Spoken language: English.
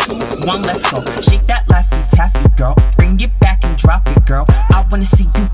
2, 1, let's go. Shake that laffy taffy, girl. Bring it back and drop it, girl. I wanna see you